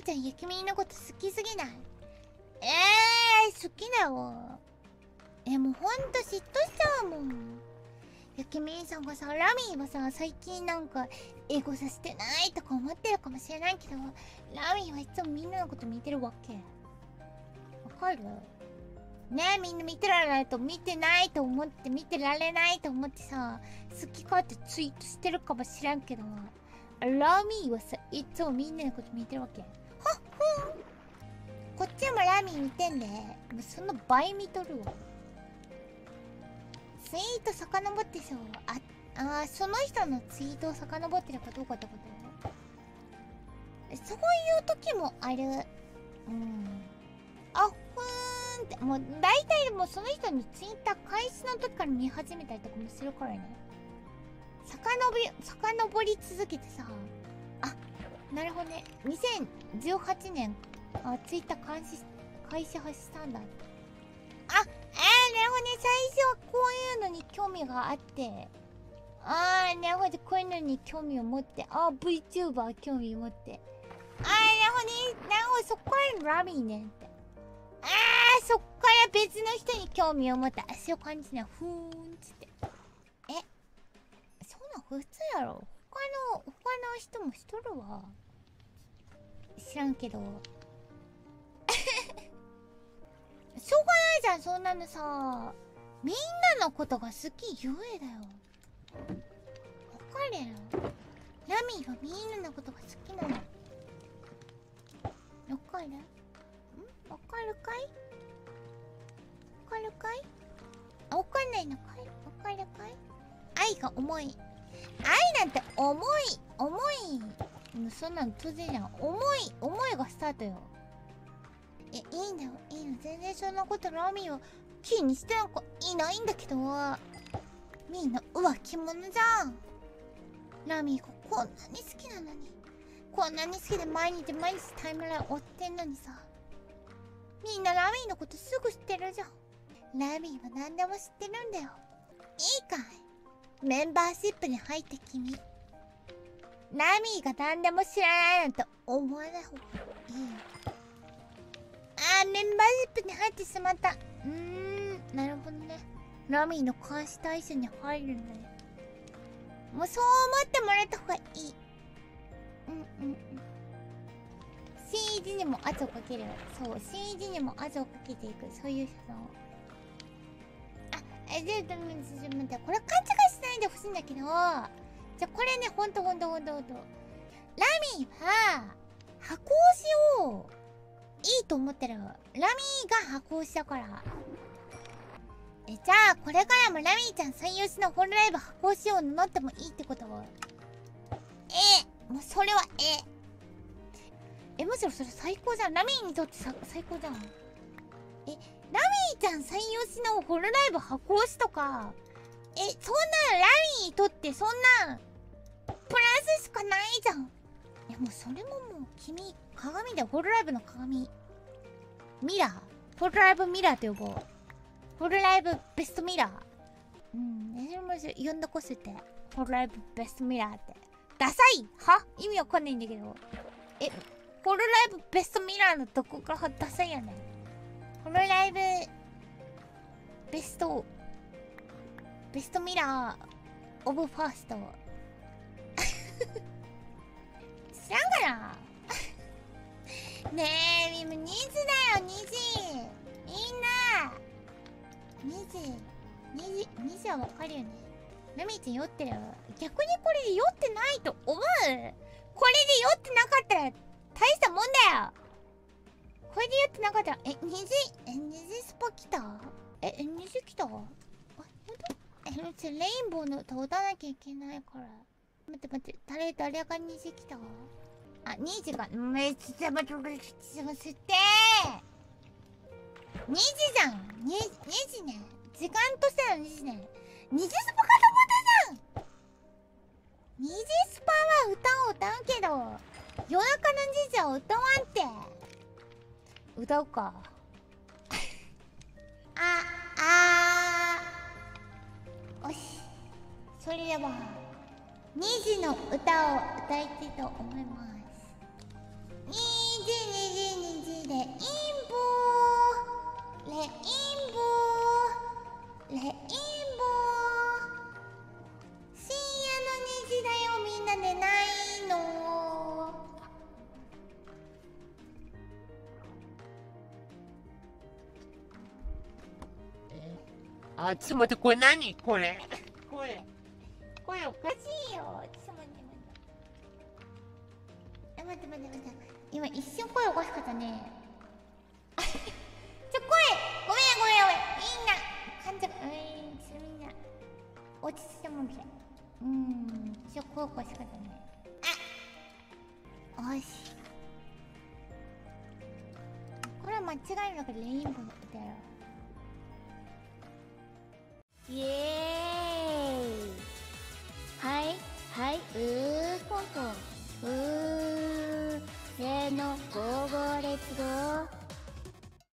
ちゃんゆきみんのこと好きすぎない？好きだよ。もうほんと嫉妬しちゃうもん。ゆきみんさんがさ、ラミーはさ、最近なんかエゴさせてないとか思ってるかもしれないけど、ラミーはいつもみんなのこと見てるわけ。わかる？ねえ、みんな見てられないと、見てないと思って、見てられないと思ってさ、好き勝手ツイートしてるかもしれんけど、ラミーはさ、いつもみんなのこと見てるわけ。はっほん。こっちもラミー見てんで、もうその倍見とるわ。ツイート遡ってさ、その人のツイートを遡ってるかどうかってこと？そういう時もある。あ、ふーんって、もう大体もうその人のツイッター開始の時から見始めたりとかもするからね。遡り続けてさ、なるほどね。2018年、ツイッター開始したんだ。なるほどね。最初はこういうのに興味があって、なるほど、こういうのに興味を持って、VTuber 興味を持って、なるほど、そっからラミーねって。そっから別の人に興味を持った。そういう感じね。ふーんつって。そんなん普通やろ。他の人もしとるわ。知らんけど。しょうがないじゃん、そんなのさ。みんなのことが好きゆえだよ。わかるやろ。ラミーはみんなのことが好きなの。わかる？わかるかい？わかるかい？わかんないのかい？わかるかい？愛が重い。愛なんて重い。もうそんなの当然じゃん。思いがスタートよ。いいんだよ、いいの。全然そんなことラミーは気にしてなんかいないんだけど、みんな浮気者じゃん。ラミーがこんなに好きなのに、こんなに好きで毎日タイムライン追ってんのにさ、みんなラミーのことすぐ知ってるじゃん。ラミーは何でも知ってるんだよ。いいかい？メンバーシップに入った君、ラミーが何でも知らないなんて思わない方がいいよ。メンバーシップに入ってしまった。なるほどね。ラミーの監視対象に入るんだね。もうそう思ってもらった方がいい。CG にも圧をかける。そう、CG にも圧をかけていく。そういう人の。待って、これ勘違いしないでほしいんだけど、じゃあこれね、ほんと。ラミーは、箱推しを、いいと思ってる。ラミーが箱推しだから。じゃあ、これからもラミーちゃん最優秀のホロライブ箱推しを名乗ってもいいってこと？もうそれはむしろそれ最高じゃん。ラミーにとって最高じゃん。ラミーちゃん最優秀のホロライブ箱推しとか、そんなラミーにとってそんな、プラスしかないじゃん。いやもうそれももう君、鏡だよ。ホロライブの鏡。ミラー。ホロライブミラーと呼ぼう。ホロライブベストミラー。それも呼んだこせて。ホロライブベストミラーって。ダサいは意味わかんないんだけど。ホロライブベストミラーのどこからダサいやねん。ホロライブベストミラーオブファースト。知らんかな。ねえ、2時だよ、2時。みんな2時はわかるよね。ラミーちゃん酔ってる。逆にこれで酔ってないと思う？これで酔ってなかったら大したもんだよ。これで酔ってなかったら、2時スパ来た？2時来た？ほんと？レインボーの歌歌わなきゃいけないから。待って、誰が2時来た？2時が、めっちゃ待って、2時じゃん。2時ね。時間としては2時ね。2時スパかと思ったじゃん。2時スパは歌うけど、夜中の2時は歌わんって。歌うか。よし。それでは、2時の歌を歌いたいと思います。2時あ、ちょっと待って、これ何これ。これおかしいよ。 ちょっと待って待って。今一瞬声おかしかったね。声ごめん。みんな感情みんな落ち着いてもんじゃ。一瞬声おかしかったね。よし。これは間違いなくレインボーだよ。イエーイ。はい、ポンポン。せーの、ゴーゴーレッツゴー。